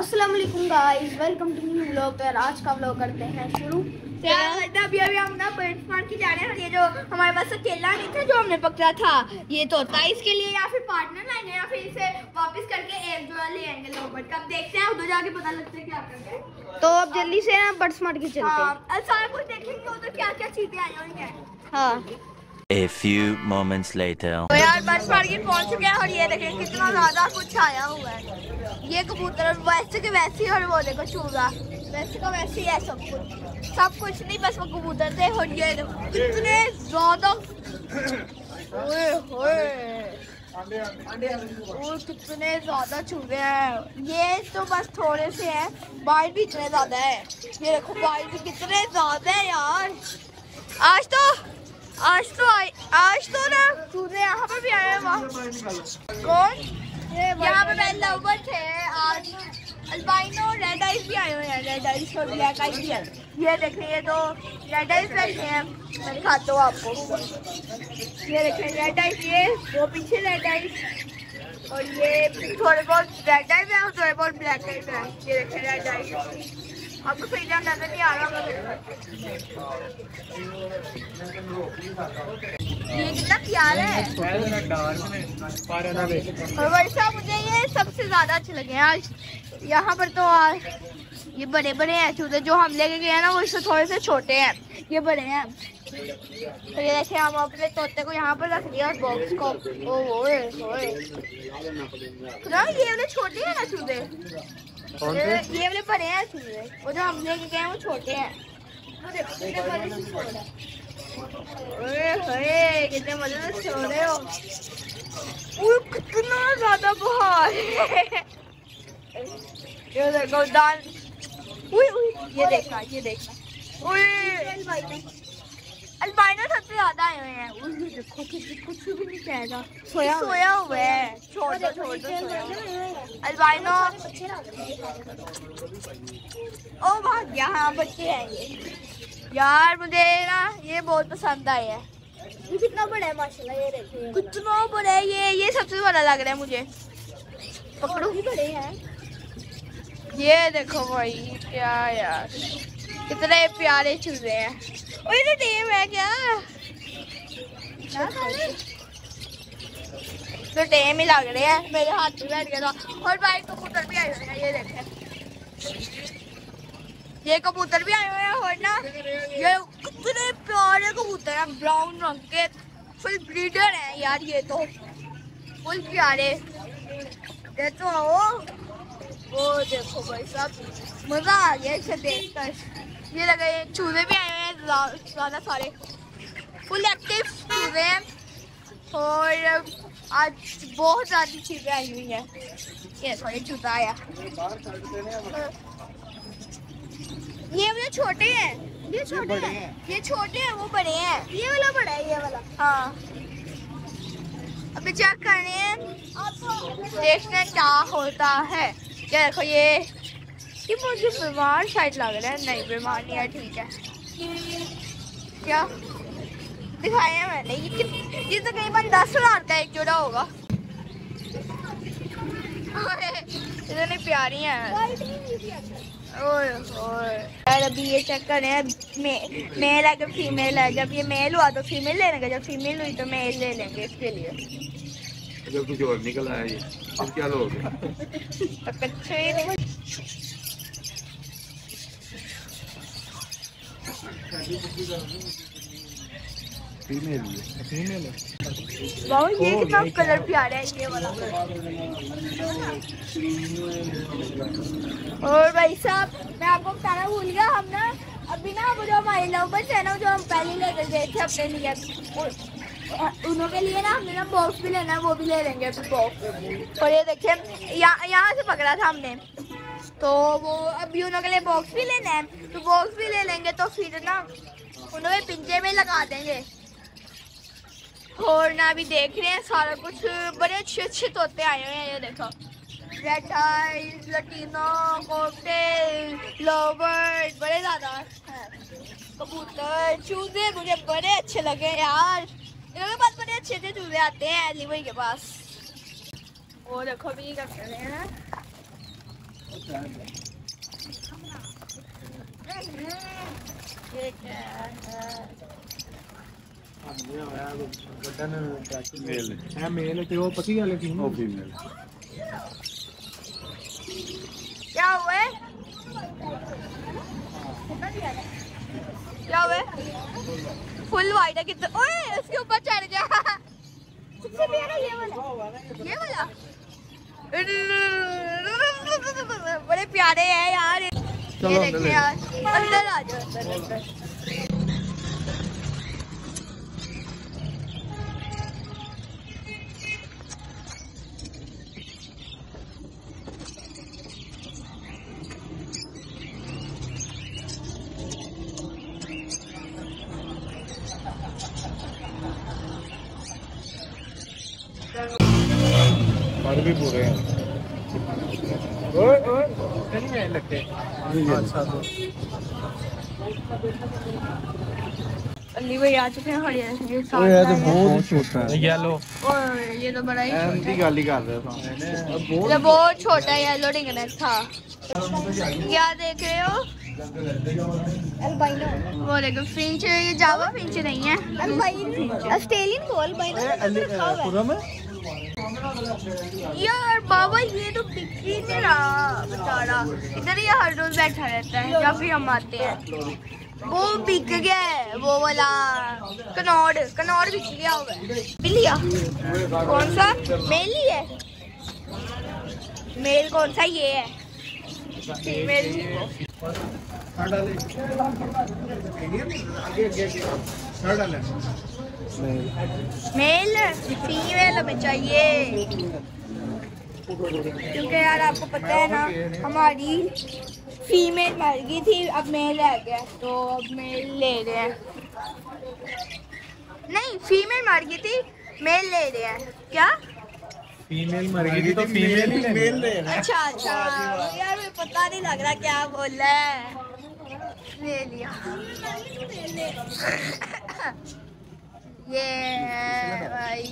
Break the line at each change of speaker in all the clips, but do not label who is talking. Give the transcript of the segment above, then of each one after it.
अस्सलाम वालेकुम guys, welcome to new vlog. तो यार आज का व्लॉग करते हैं शुरू। अभी हम ना बर्ड्स मार के जा रहे हैं। ये जो हमारे पास अकेला नहीं था जो हमने पकड़ा था, ये तोता, इसके लिए या फिर पार्टनर लाएंगे या फिर इसे वापस करके एक जोड़ा ले आएंगे लोग। कब देखते हैं, उधर जाके पता लगता है क्या करते हैं। तो अब जल्दी से ना बर्ड्स मार के चलते हैं। सारा कुछ देखेंगे उधर क्या क्या चीजें आई हुई हैं। हाँ,
A few moments later.
तो यार बर्ड्स मार्केट पहुंच चुके हैं और ये देखें कितना ज्यादा कुछ आया हुआ है। ये कबूतर वैसे के वैसे ही, और वो देखो चूजा वैसे का वैसे ही है। सब कुछ नहीं, बस वो कबूतर थे। और ये देखो कितने ज्यादा, ओए होए कितने ज्यादा चूजे हैं। ये तो बस थोड़े से हैं, बाल भी इतने ज्यादा है। ये देखो बाल भी कितने ज्यादा है यार। आज तो ना चूजे यहाँ पर भी आए हैं। वहाँ कौन, यहाँ पे लवर थे आज। अल्बाइनो रेड आइज भी आए हुए हैं, रेड आइज और ब्लैक आइज भी है। ये देखिए, ये तो रेड आइज बैठे हैं, मैं दिखाता हूँ आपको। ये देखिए रेड आइज, ये वो पीछे रेड आइज, और ये थोड़े बहुत रेड आइज है और थोड़े बहुत ब्लैक आइज है। ये देखिए रेड आइज, आपको सही नाम नजर नहीं आ रहा। ये कितना प्यारा है। और वैसा मुझे ये सबसे ज्यादा अच्छे लगे हैं आज। यहाँ पर तो ये बड़े बड़े हैं चूजे, जो हम लेके गए हैं ना वो इससे थोड़े से छोटे हैं, ये बड़े हैं। तो ये देखिए हम अपने तोते को यहाँ पर रख दिया और बॉक्स को। ओए ये वाले छोटे हैं ना चूजे, ये वाले बड़े हैं चूजे, वो जो हम लेके गए हैं वो छोटे हैं। ओए कितने मजे से सो रहे हो। कितना ज्यादा बहार है। ये देखो दान, ये देखना अल्बाइनो सबसे ज्यादा आए हुए हैं। देखो कुछ भी नहीं कहेगा, सोया हुआ है। छोड़ दो अल्बाइनो। ओ भाग गया। हाँ बच्चे हैं ये। यार मुझे ना ये बहुत पसंद आए हैं। ये कितना बड़ा है माशाल्लाह, ये देखिए कितना बड़ा है। ये सबसे बड़ा लग रहा है मुझे। पकड़ो भी बड़े हैं। ये देखो भाई, क्या यार कितने प्यारे चूजे हैं। और ये टेम है क्या, तो टेम ही लग रहे हैं। मेरे हाथ में बैठ गया था। और भाई कबूतर भी आए हुए हैं, ये देखें, ये कबूतर भी आए हुए हैं। और ना ये कितने प्यारे कबूतर हैं, ब्राउन रंग के, फुल ब्रीडर हैं यार। ये तो फुल प्यारे। ये तो वो देखो भाई साहब, मजा आ गया इसे देखकर। ये लगे चूजे भी आए हुए हैं ज्यादा सारे, फुल एक्टिव चूजे हैं। और आज बहुत सारी चीजें आई हुई हैं। ये थोड़े चूजा आया। ये वाले छोटे हैं, ये छोटे हैं, वो बड़े हैं। ये वाला बड़ा है, ये वाला। हाँ अभी चेक कर रहे हैं, देखते क्या होता है। क्या देखो ये मुझे बीमार शायद लग रहा है। नहीं बीमार नहीं है, ठीक है। क्या दिखाया है मैंने, ये तकरीबन 10,000 का एक जोड़ा होगा। इतनी प्यारी है। यार अभी ये चेक कर रहे हैं, मेल है कि फीमेल है। जब ये मेल हुआ तो फीमेल ले लेंगे, जब फीमेल हुई तो मेल ले लेंगे। इसके लिए
जब कुछ और निकल आया ये तो क्या लोगे। फीमेल है।
ये कितना कलर प्यारा है ये वाला। और भाई साहब मैं आपको बताना भूल गया, हम ना अभी ना वो जो हमारे लवर्स है ना, जो हम पहले लेकर गए थे अपने लिए, उन्हों के लिए ना हमने ना बॉक्स भी लेना है, वो भी ले लेंगे बॉक्स। और ये देखिए यहाँ से पकड़ा था हमने, तो वो अभी उन्हों के लिए बॉक्स भी लेना है, तो बॉक्स भी ले लेंगे। तो फिर ना उन्होंने पिंजे में लगा देंगे। और ना अभी देख रहे हैं सारा कुछ, बड़े अच्छे तोते आए हुए हैं। ये देखो रेड आइज, लटीनो, कोटे, लवर, बड़े ज्यादा हैं। कबूतर, चूजे मुझे बड़े अच्छे लगे यार। इनके पास बड़े अच्छे चूजे आते हैं एली भाई के पास। वो देखो भी कर रहे हैं। ये क्या है?
मेल है वो पति वाले की वो फीमेल
क्या हुआ है? क्या हुआ है? फुल वाइड है कितना? ओए उसके ऊपर चढ़ गया। सबसे प्यारा ये वाला बड़े प्यारे हैं यार। ये देखिए यार, अंदर आ जाओ अंदर।
और भी पूरे हैं। ओए ओए नहीं है लगते। अच्छा तो
अली भाई आ चुके हैं।
ओए यार तो बहुत छोटा है येलो।
और ये तो बड़ा ही छोटा है।
गाली कर रहे थे
ये बहुत छोटा है येलो रिंगनेक था। क्या देख रहे हो? अल्बाइनो। वो देखो फिंच, ये जावा फिंच नहीं है, ऑस्ट्रेलियन को अल्बाइनो यार। बाबा ये तो बिक ही नहीं रहा बेचारा। इधर ये हर रोज बैठा रहता है जब भी हम आते हैं। वो बिक गया है, वो वाला कनौड़ बिक गया होगा। लिया कौन सा मेल ही है? मेल कौन सा? ये है फीमेल। मेल फीमेल हमें चाहिए, क्योंकि यार आपको पता है ना हमारी फीमेल मर गई थी, अब मेल रह गया तो अब मेल ले रहे हैं। नहीं फीमेल मर गई थी, मेल ले रहे हैं। क्या
फीमेल मर गई थी तो फीमेल ही मेल दे।
अच्छा यार मुझे पता नहीं लग रहा क्या बोल रहा है। ले लिया। ये भाई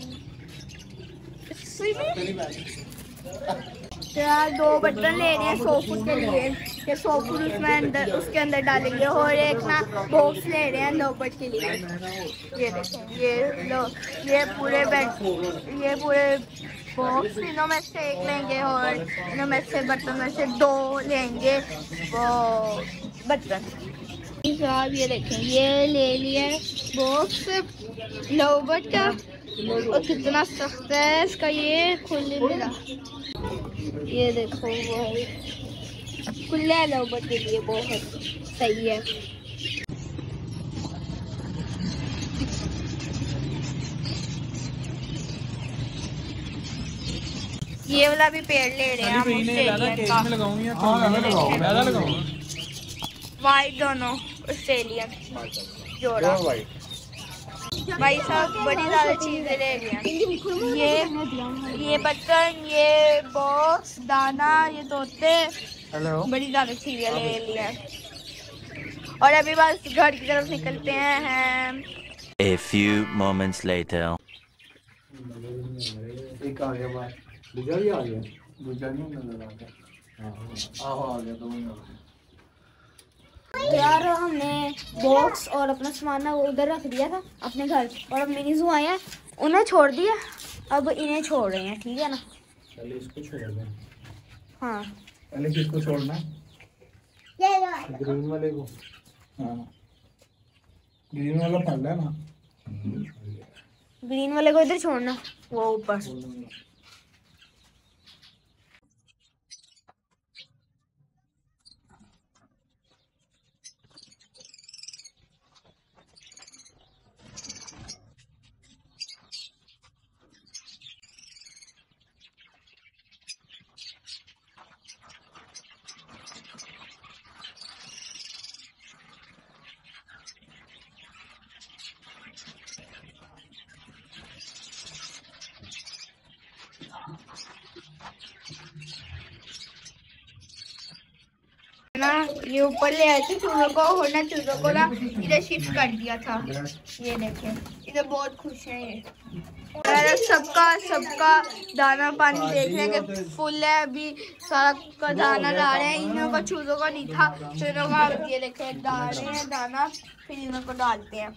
यार 2 बटन ले रहे हैं 100 फुट के लिए। ये 100 फुट उसमें अंदर उसके अंदर डालेंगे, और एक ना बॉक्स ले रहे हैं लोबट के लिए। ये देखो ये लो, ये पूरे बॉक्स इनों में से एक लेंगे और इनों में से बर्तन में से 2 लेंगे वो बर्तन। साहब ये देखें, ये ले लिए बॉक्स लोबट का, और कितना सख्त है इसका, ये खुले मिला। ये देखो वो खुले लोबट के लिए बहुत सही है। ये वाला भी पेड़ ले रहे हैं हम वाइट, दोनों ऑस्ट्रेलियन जोड़ा। भाई साहब बड़ी ज़्यादा चीज़ें ले रही हैं। ये बर्तन, ये बॉक्स, दाना, ये तोते, बड़ी ज़्यादा चीज़ें ले ली हैं। और अभी बस घर की तरफ निकलते हैं।
A few moments later.
एक आ गया बाहर, दूसरा भी आ गया, दूसरा नहीं नजर आता। आहो आ गया तो
यार हमने बॉक्स और अपना सामान ना वो उधर रख दिया था अपने घर, और अब मिनी जू आए हैं, उन्हें छोड़ दिया, अब इन्हें छोड़ रहे हैं। ठीक है ना?
पहले इसको छोड़ दें।
हाँ
पहले किसको छोड़ना है? ग्रीन वाले को। हाँ ग्रीन वाला पहले है ना,
ग्रीन वाले को इधर छोड़ना, वो ऊपर। ना ये ऊपर ले आए थे चूहों को, और ना चूहों को ना इधर शिफ्ट कर दिया था। ये देखें इधर बहुत खुश हैं ये। सबका दाना पानी देख लेंगे फुल है, अभी सारा का दाना ला रहे हैं। इन्हों का चूजों का नहीं था तो इन्हों का ये देखे डाल रहे हैं दाना, फिर इन्हों को डालते हैं।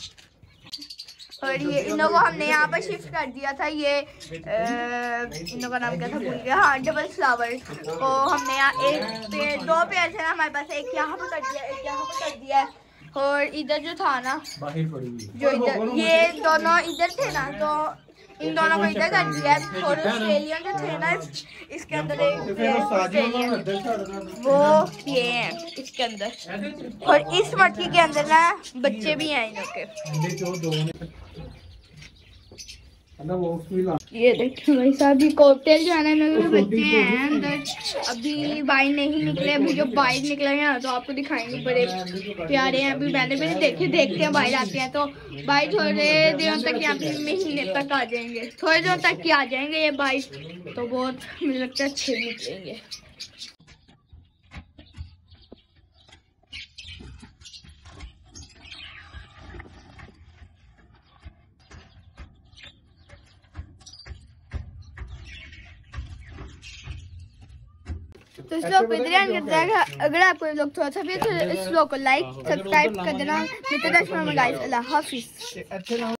और ये इन्हों को हमने यहाँ पर शिफ्ट कर दिया था। ये इन्हों का नाम क्या था भूल गया। हाँ, डबल फ्लावर को हमने यहाँ एक पेड़, 2 पेड़ थे ना हमारे पास, एक यहाँ पर कर दिया, एक यहाँ पर कर दिया है। और इधर जो था ना, जो इधर ये दोनों इधर थे ना, तो इन दोनों को इधर कर दिया। और ऑस्ट्रेलियन जो थे ना इसके अंदर, वो ये हैं इसके अंदर। और इस मटकी के अंदर ना बच्चे भी हैं इनके। ये देखिए भाई साहब, ये कॉकटेल जो है ना इनके बच्चे हैं अंदर। अभी बाहर नहीं निकले, अभी जो बाहर निकलेंगे ना तो आपको दिखाएंगे, बड़े प्यारे हैं। अभी मैंने भी देखते हैं बाहर आते हैं तो बाहर थोड़े दिनों तक या फिर महीने तक आ जाएंगे, थोड़े दिनों तक ही आ जाएंगे ये बाहर, तो बहुत मुझे लगता है अच्छे निकलेंगे। तो इस लोग को इधर एंड करते हैं। अगर आपको लोग थोड़ा सा भी तो इस लोग को लाइक सब्सक्राइब कर देना। मित्र अल्लाह हाफिज।